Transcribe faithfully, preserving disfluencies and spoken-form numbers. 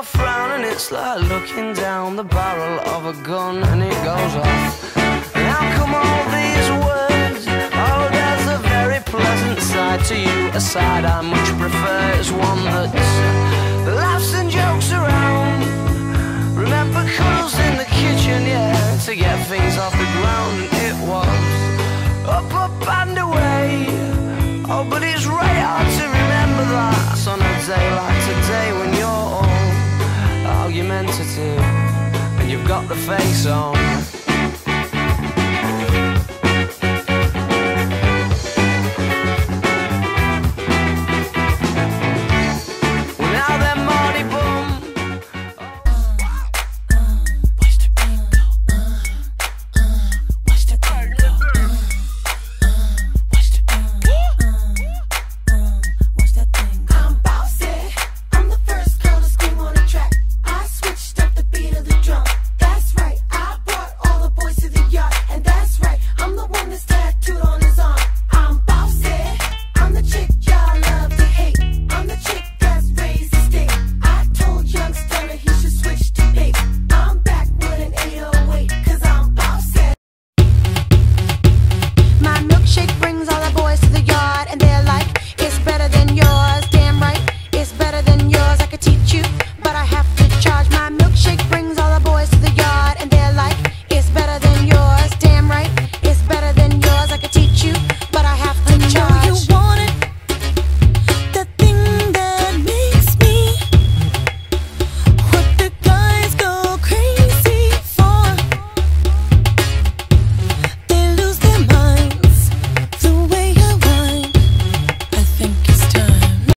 frown and it's like looking down the barrel of a gun and it goes off. And how come all these words? Oh, there's a very pleasant side to you, a side I much prefer is one that's laughs and jokes around. Remember cuddles in the kitchen, yeah, to get things off the ground. And it was up, up and away. Oh, but it's right hard to remember that on a day like today when you're all argumentative and you've got the face on.